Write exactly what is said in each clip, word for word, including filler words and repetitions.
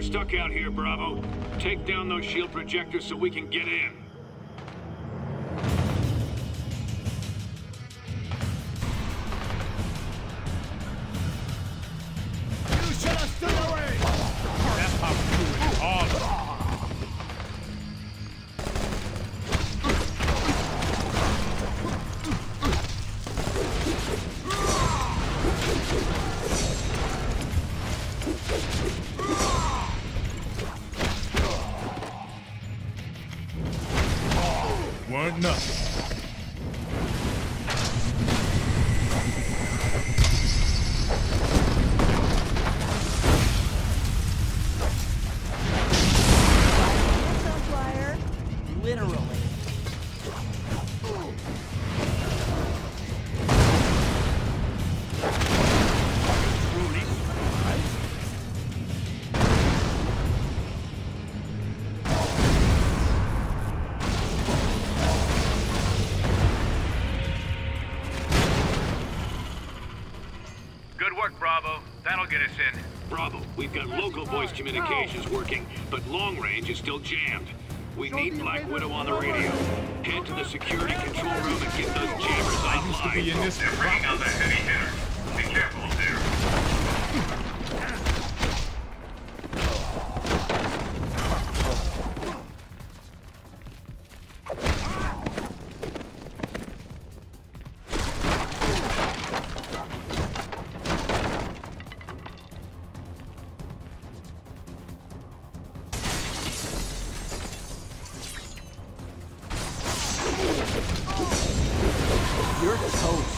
stuck out here, Bravo. Take down those shield projectors so we can get in. You should have stood away! That's how we do it. All weren't nothing. Sunflyer. Literally. Bravo, that'll get us in. Bravo, we've got local voice communications working, but long range is still jammed. We need Black Widow on the radio. Head to the security control room and get those jammers offline. I used to be in this. They're bringing out the heavy hitter. Be careful up there. You're toast.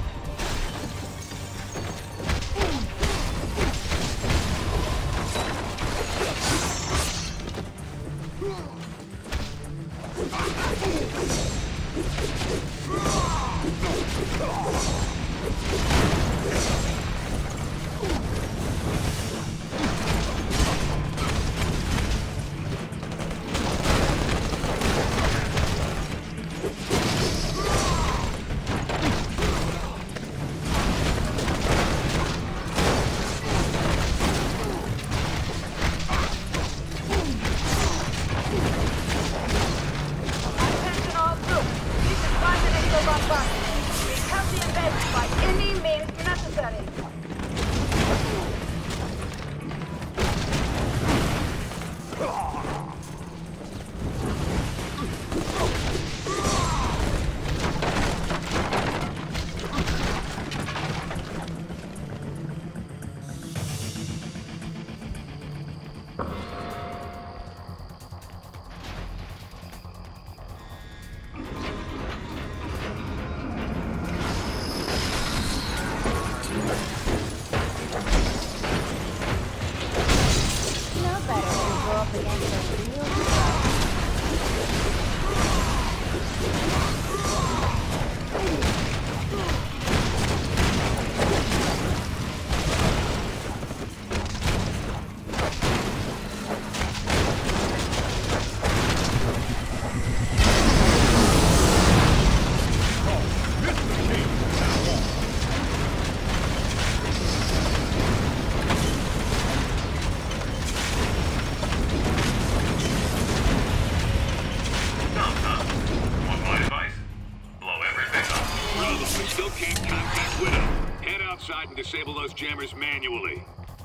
And disable those jammers manually.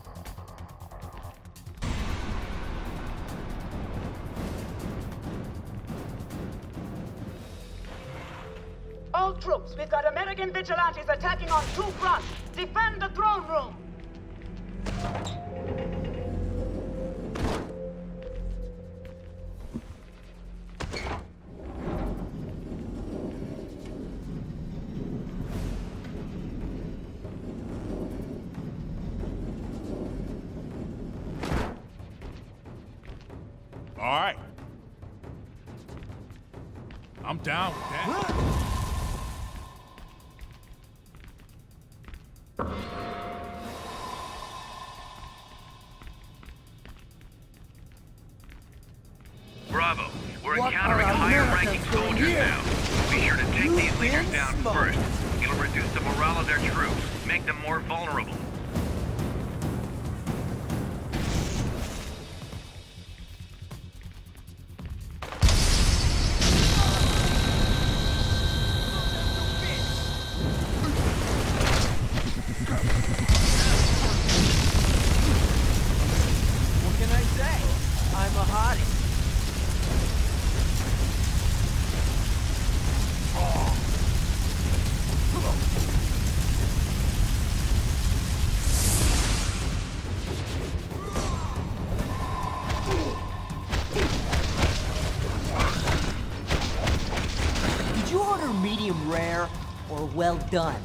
All troops, we've got American vigilantes attacking on two fronts. Defend the throne room! All right. I'm down with that. Bravo, we're What encountering are higher-ranking Americans doing soldiers here? now. Be sure to take You've these leaders been down smoked. first. It'll reduce the morale of their troops, make them more vulnerable. medium rare, or well done.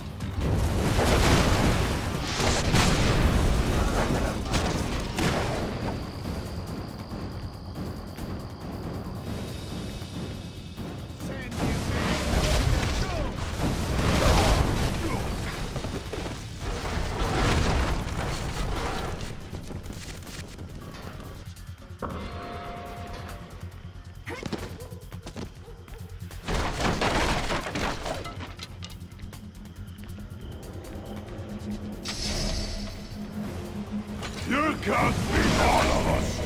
You can't beat all of us!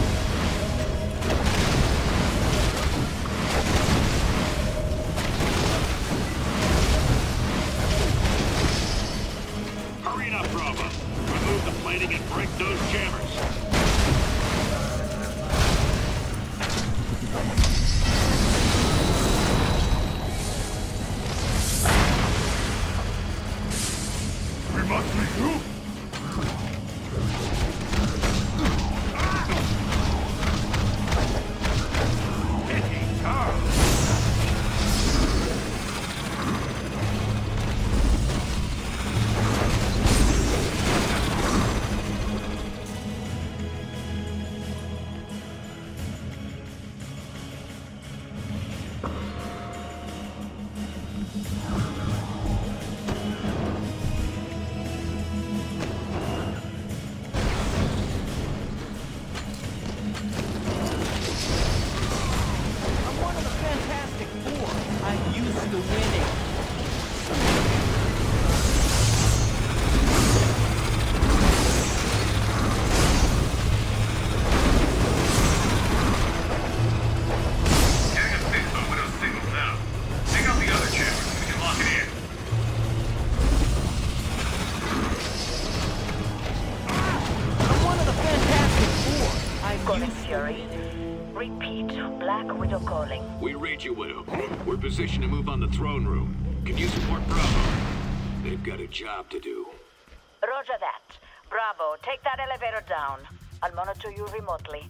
Hurry up, Bravo. Remove the plating and break those jammers. We must regroup! Fury. Repeat, Black Widow calling. We read you, Widow. We're positioned to move on the throne room. Can you support Bravo? They've got a job to do. Roger that. Bravo, take that elevator down. I'll monitor you remotely.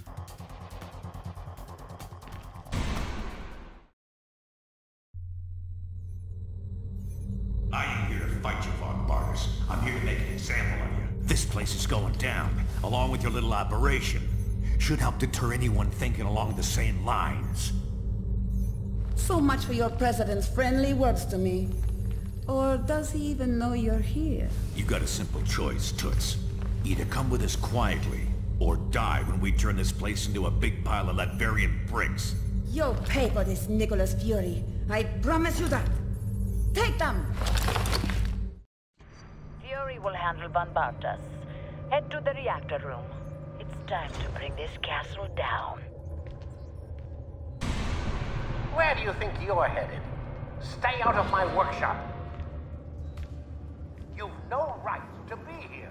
I ain't here to fight you, Von Barnes. I'm here to make an example of you. This place is going down, along with your little operation. Should help deter anyone thinking along the same lines. So much for your president's friendly words to me. Or does he even know you're here? You got a simple choice, Toots. Either come with us quietly, or die when we turn this place into a big pile of Latverian bricks. You'll pay for this, Nicholas Fury. I promise you that. Take them! Fury will handle Von Bartas. Head to the reactor room. It's time to bring this castle down. Where do you think you're headed? Stay out of my workshop. You've no right to be here.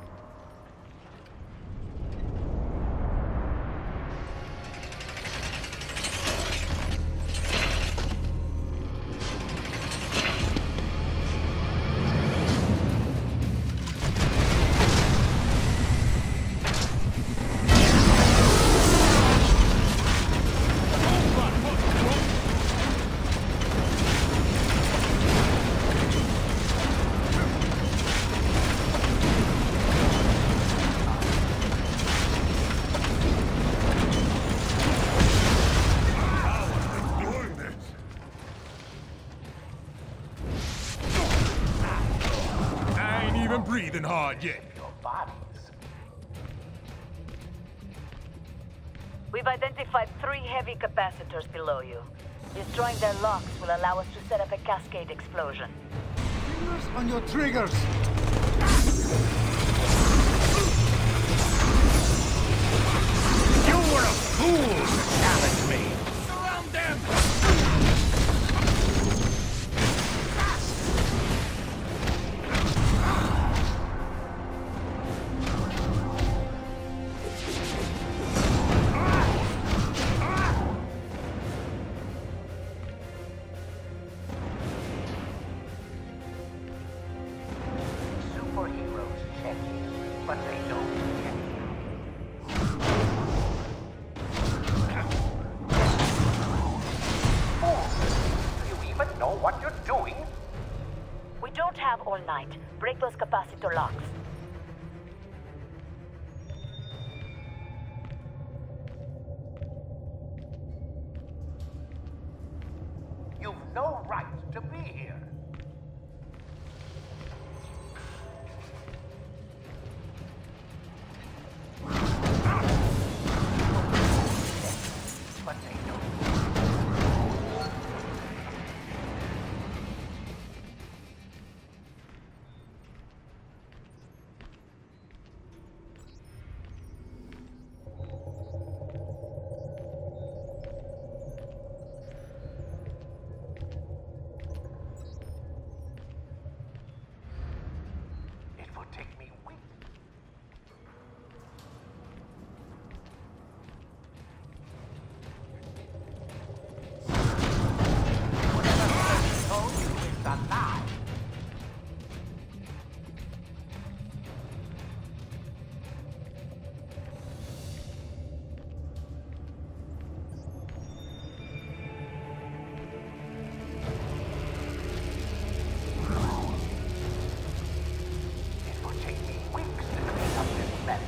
Breathing hard yet. Your bodies. We've identified three heavy capacitors below you. Destroying their locks will allow us to set up a cascade explosion. Fingers on your triggers. You were a fool to challenge me! Surround them! Superheroes check you, but they don't get you. right. Break those capacitor locks. You've no right to be here. But they don't. It will take me weeks. Whatever told you is a lie. It will take me weeks to clean up this mess.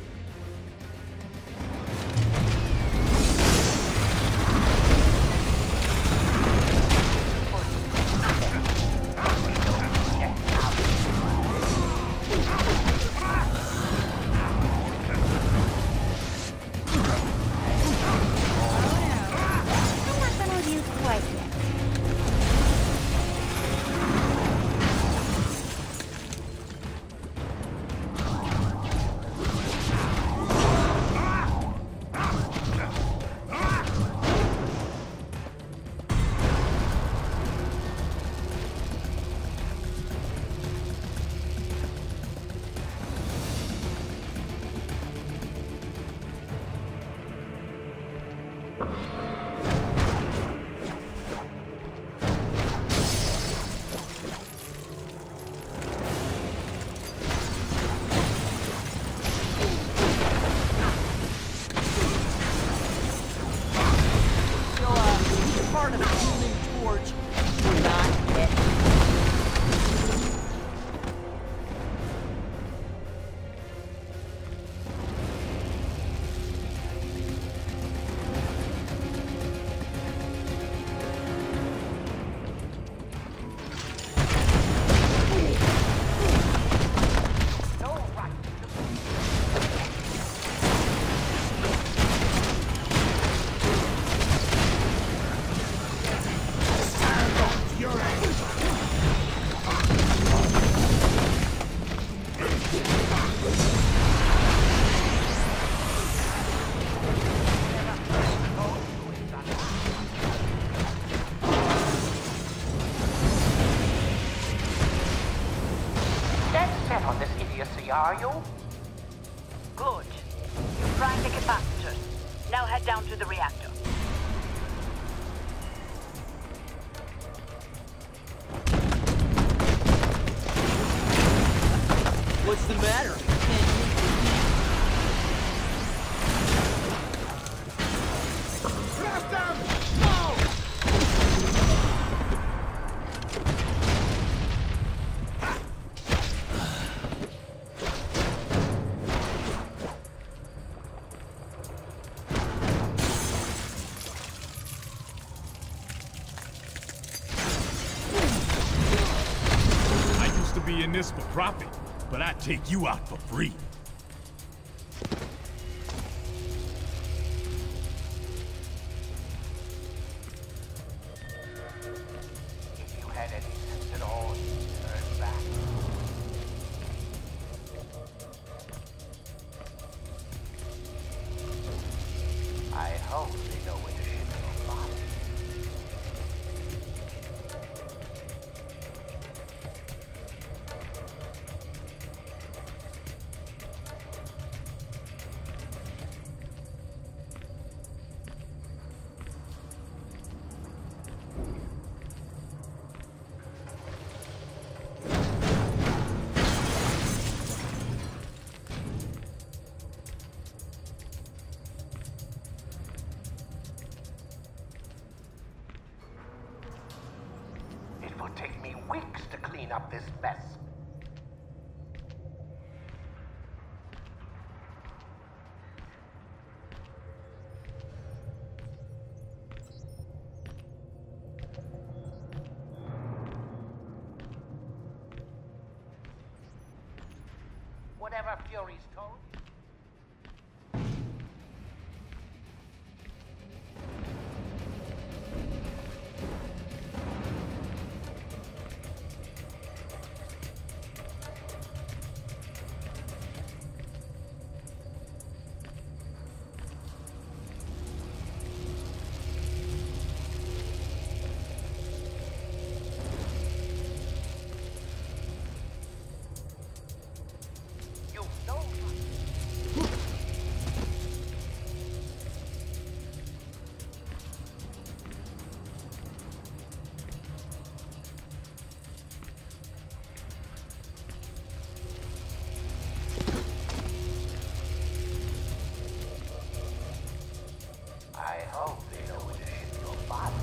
I'm not gonna use quite yet. So, uh, you're part of the Human Torch. Not yet. No right to Dead set on this idiocy, are you? Good. You've primed the capacitors. Now head down to the reactor. What's the matter? Can't Blast them! No! I used to be in this for profit, but I take you out for free. If you had any sense at all, you'd turn back. I hope they know where to ship your body. It will take me weeks to clean up this mess. our furies told you. I hope they know where to ship your body.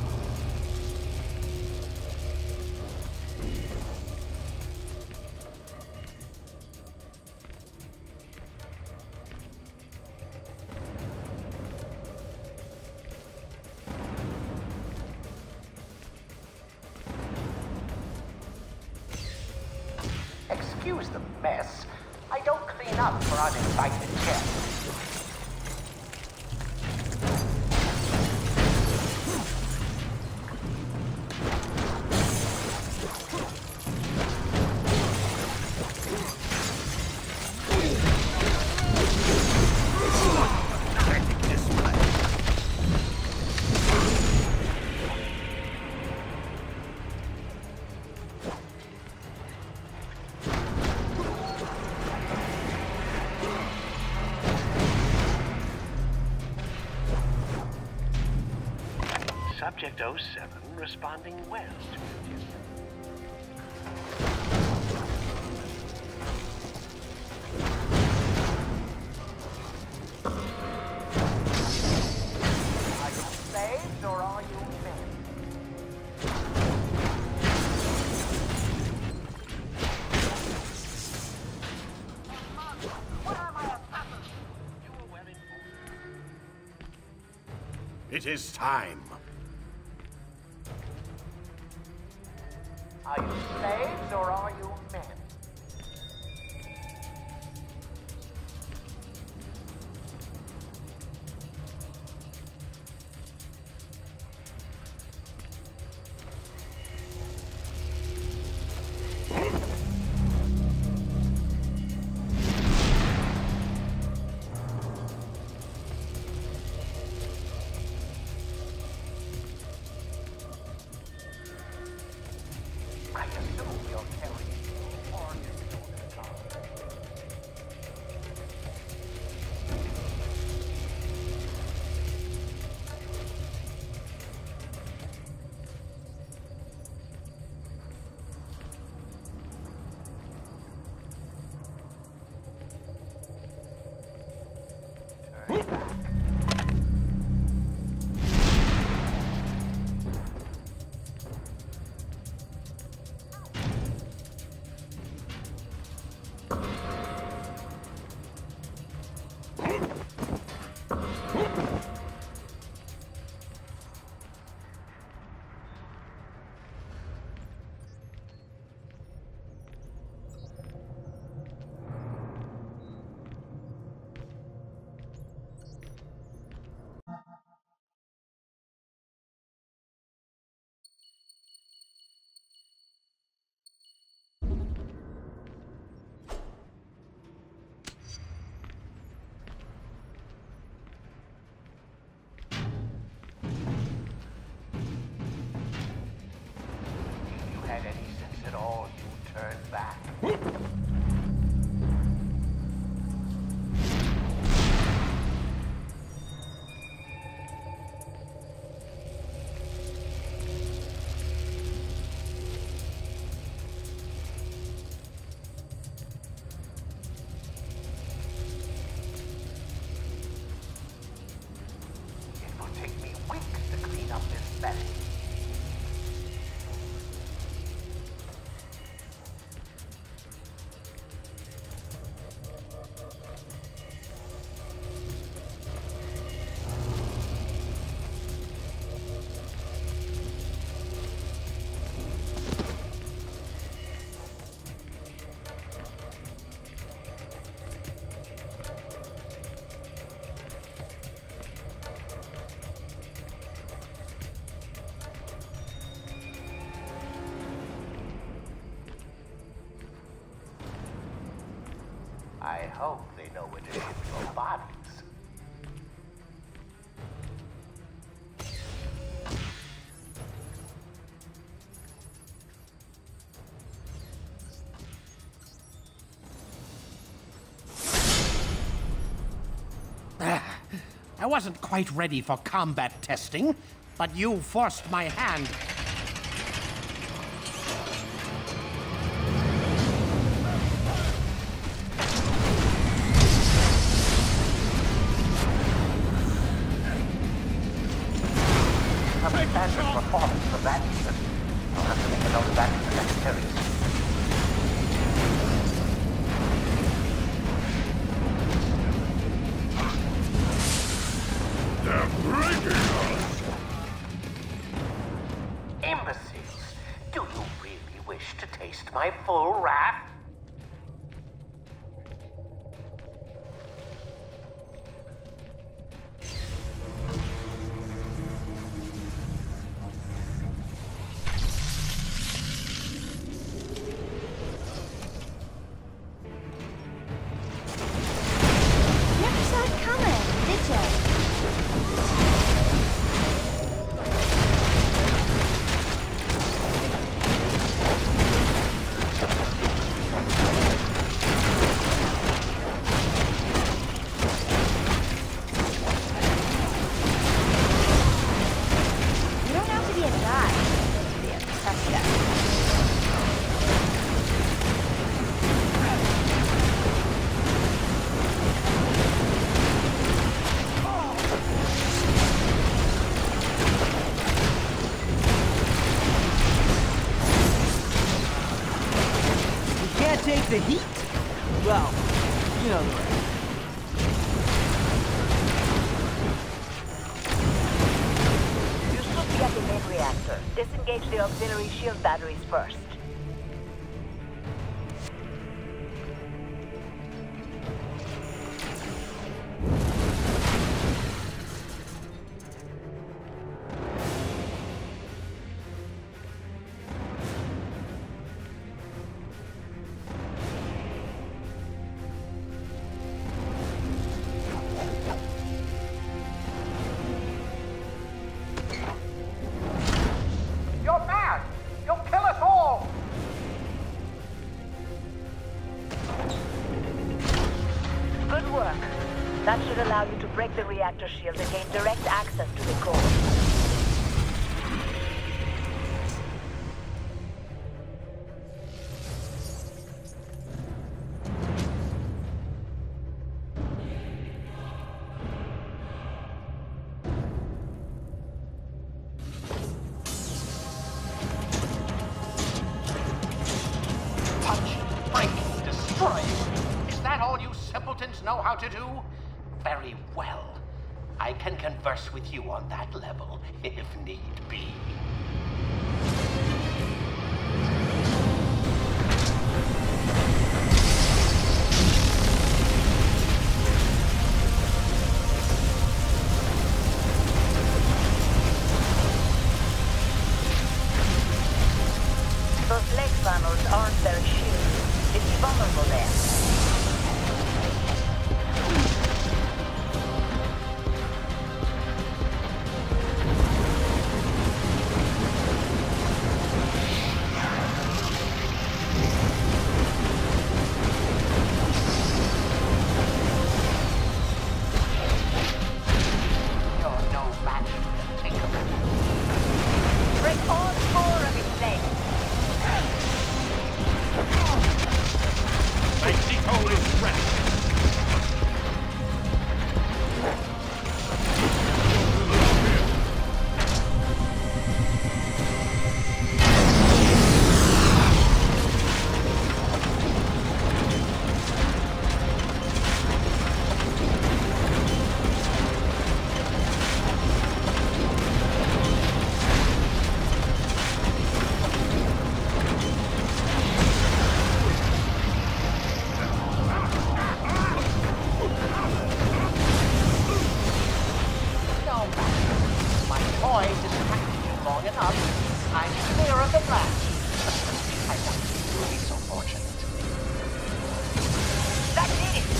Excuse the mess. I don't clean up for uninvited guests. Subject oh seven responding well to Are you slaves or are you men? What am I, a puppet? You were well informed. It is time. Are you slaves or are you men? I assume you're carrying I hope they know where to ship your bodies. I wasn't quite ready for combat testing, but you forced my hand. Outstanding performance for that, Ethan. I'll have to make a note of that to the secretaries. Imbeciles! Do you really wish to taste my full wrath? Never saw it coming, did ya? You don't have to be a guy to be a tough guy. You can't take the heat? Well, you know the rest. You should be at the main reactor. Disengage the auxiliary shield batteries first. You're mad! You'll kill us all! Good work. That should allow you to break the reactor shield and gain direct access to the core. Punch, break, destroy. Is that all you simpletons know how to do? Very well. I can converse with you on that level, if need be. Those leg funnels aren't very shield. It's vulnerable there. You're no match for the Tinkerer. Break all four of its legs. Mexico is ready. No matter. My toy distracted you long enough. I'm clear of the match. I thought you would be so fortunate. That did it!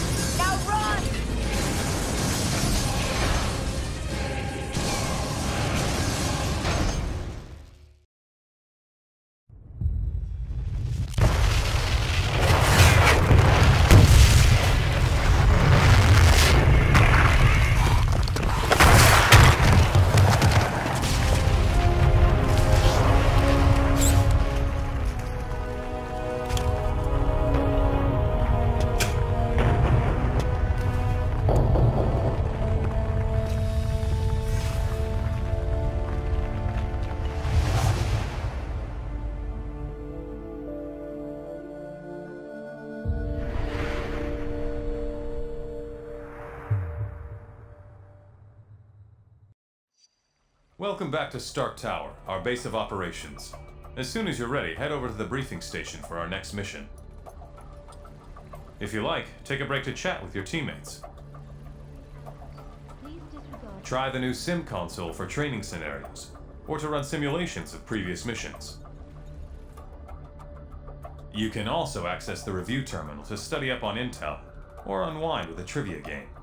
Welcome back to Stark Tower, our base of operations. As soon as you're ready, head over to the briefing station for our next mission. If you like, take a break to chat with your teammates. Try the new sim console for training scenarios, or to run simulations of previous missions. You can also access the review terminal to study up on intel, or unwind with a trivia game.